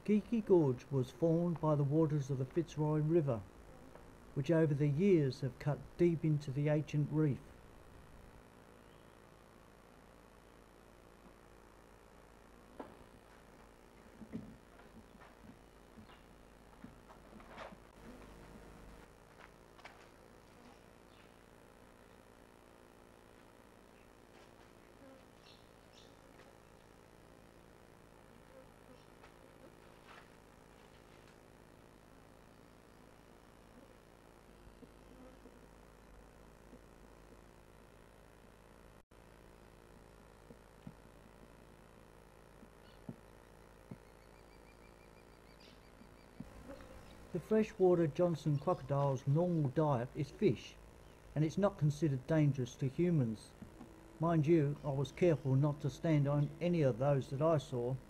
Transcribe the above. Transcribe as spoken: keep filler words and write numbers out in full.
Geeky Gorge was formed by the waters of the Fitzroy River, which over the years have cut deep into the ancient reef. The freshwater Johnstone crocodile's normal diet is fish, and it's not considered dangerous to humans. Mind you, I was careful not to stand on any of those that I saw.